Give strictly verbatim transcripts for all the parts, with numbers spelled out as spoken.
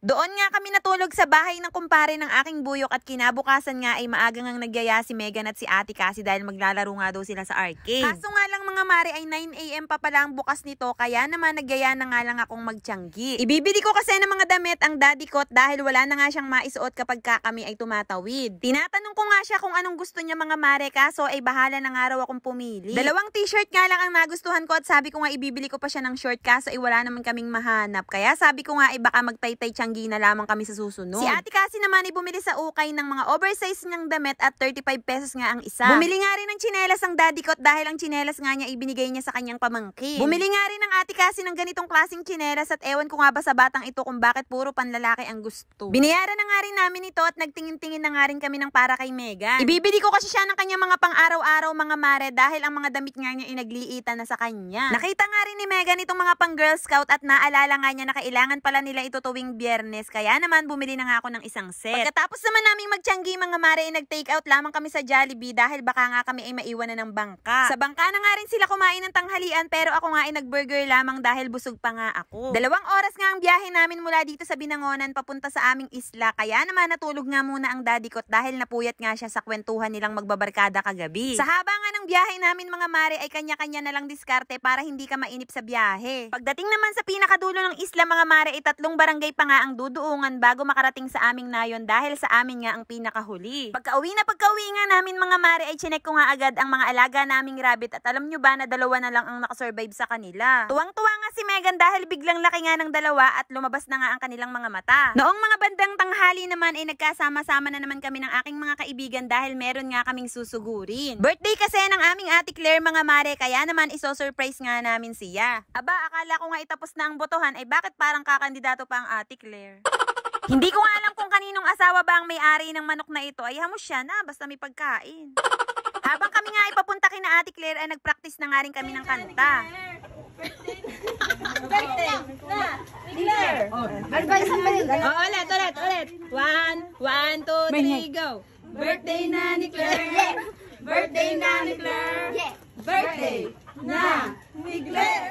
Doon nga kami natulog sa bahay ng kumpare ng aking buyok at kinabukasan nga ay maaga ngang nagyaya si Megan at si Ate Cassie dahil maglalaro nga daw sila sa arcade. Kaso nga lang mga mare ay nine A M pa pala ang bukas nito kaya naman nagyaya na nga lang akong magtiyanggi. Ibibili ko kasi ng mga damit ang daddy ko dahil wala na nga siyang maisuot kapag ka kami ay tumatawid. Tinatanong ko nga siya kung anong gusto niya mga mare kaso ay bahala na nga raw akong pumili. Dalawang t-shirt nga lang ang nagustuhan ko at sabi ko nga ibibili ko pa siya ng short kaso ay wala naman kaming mahanap. Kaya sabi ko nga ay baka magtaytay tiyanggi na lamang kami sa susunod. Si Ate Cassie naman ay bumili sa ukay ng mga oversize niyang damit at thirty-five pesos nga ang isa. Bumili nga rin ng tsinelas ang daddy ko dahil ang tsinelas nga niya ibinigay niya sa kanyang pamangkin. Bumili nga rin ng Ate Cassie ng ganitong klaseng tsinelas at ewan ko nga ba sa batang ito kung bakit puro panlalaki ang gusto. Binayaran na nga rin namin ito at nagtingin-tingin na nga rin kami ng para kay Megan. Ibibili ko kasi siya ng kanyang mga pang-araw-araw mga mare dahil ang mga damit nga niya inagliitan na sa kanya. Nakita nga rin ni Megan itong mga pang-girl scout at naalala nga niya na kailangan pala nila ito tuwing Biyernes. Kaya naman bumili na nga ako ng isang set. Pagkatapos naman naming magtiyanggi mga mare ay nag-take out lamang kami sa Jollibee dahil baka nga kami ay maiwan na ng bangka. Sa bangka na nga rin sila kumain ng tanghalian pero ako nga ay nag-burger lamang dahil busog pa nga ako. Dalawang oras nga ang biyahe namin mula dito sa Binangonan papunta sa aming isla kaya naman natulog nga muna ang daddy ko dahil napuyat nga siya sa kwentuhan nilang magbabarkada kagabi. Sa haba nga ng biyahe namin mga mare ay kanya-kanya na lang diskarte para hindi ka mainip sa biyahe. Pagdating naman sa pinakadulo ng isla mga mare ay tatlong barangay pa nga ang duduungan bago makarating sa aming nayon dahil sa amin nga ang pinakahuli. Pagka-uwi na pagka-uwi nga namin mga mare ay chinek ko nga agad ang mga alaga naming rabbit at alam nyo ba na dalawa na lang ang nakasurvive sa kanila. Tuwang-tuwa nga si Megan dahil biglang laki nga ng dalawa at lumabas na nga ang kanilang mga mata. Noong mga bandang tanghali naman ay nagkasama-sama na naman kami ng aking mga kaibigan dahil meron nga kaming susugurin. Birthday kasi ng aming Ate Claire mga mare kaya naman iso-surprise nga namin siya. Aba, akala ko nga itapos na ang botohan ay bakit parang kakandidato pa ang Ate Claire? Hindi ko nga alam kung kaninong asawa ba ang may-ari ng manok na ito ay hamos siya na basta may pagkain. Habang kami nga ay papunta kina Ate Claire ay nagpractice na nga rin kami ng kanta. Birthday na Claire. Advice pa yun. Oh, ulit, ulit, ulit. One, one, two, three, go. Birthday na ni Claire. Birthday na ni Claire. Birthday na ni Claire.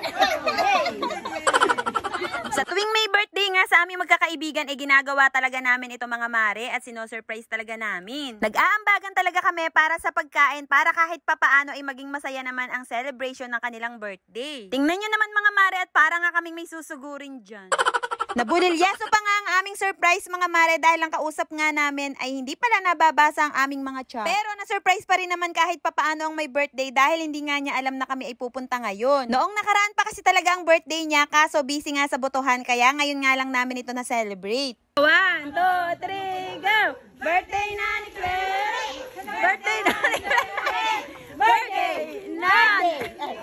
Sa tuwing may birthday nga sa aming magkakaibigan, eh ginagawa talaga namin ito mga mare at sino-surprise talaga namin. Nag-aambagan talaga kami para sa pagkain para kahit papaano ay maging masaya naman ang celebration ng kanilang birthday. Tingnan nyo naman mga mare at para nga kaming may susugurin dyan. Nabulilyaso pa nga ang aming surprise mga mare dahil ang kausap nga namin ay hindi pala nababasa ang aming mga chat. Pero na-surprise pa rin naman kahit papaano ang may birthday dahil hindi nga niya alam na kami ay pupunta ngayon. Noong nakaraan pa kasi talaga ang birthday niya kaso busy nga sa botohan kaya ngayon nga lang namin ito na-celebrate. One, two, three, go! Birthday na ni Claire! Birthday na ni Claire! Birthday na ni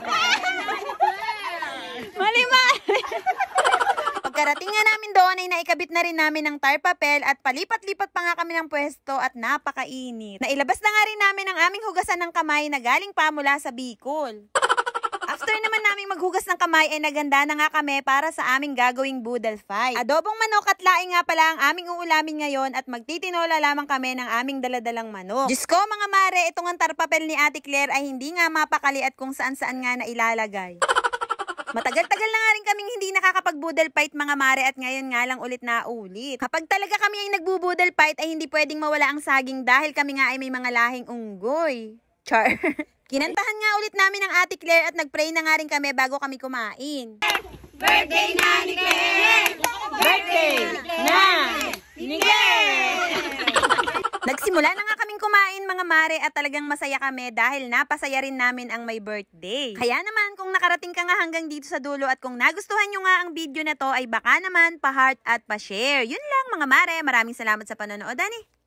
Claire! Mali-mali! Pagkarating nga namin doon ay naikabit na rin namin ng tar papel at palipat-lipat pa nga kami ng pwesto at napakainit. Nailabas na nga rin namin ang aming hugasan ng kamay na galing pa mula sa Bicol. After naman naming maghugas ng kamay ay naganda na nga kami para sa aming gagawing boodle fight. Adobong manok at laing nga pala ang aming uulamin ngayon at magtitinola lamang kami ng aming daladalang manok. Diyos ko mga mare, itong ang tar papel ni Ate Claire ay hindi nga mapakali at kung saan-saan nga na ilalagay. Matagal-tagal na nga rin kaming hindi nakakapag-boodle fight mga mare at ngayon nga lang ulit na ulit. Kapag talaga kami ay nagbo-boodle fight ay hindi pwedeng mawala ang saging dahil kami nga ay may mga lahing unggoy. Char. Kinantahan nga ulit namin ang Ate Claire at nagpray na nga rin kami bago kami kumain. Birthday na ni Claire. Birthday na ni Claire! Nagsimula na nga kaming kumain mga mare at talagang masaya kami dahil napasaya rin namin ang may birthday. Kaya naman kung nakarating ka nga hanggang dito sa dulo at kung nagustuhan nyo nga ang video na to ay baka naman pa-heart at pa-share. Yun lang mga mare, maraming salamat sa panonood ani.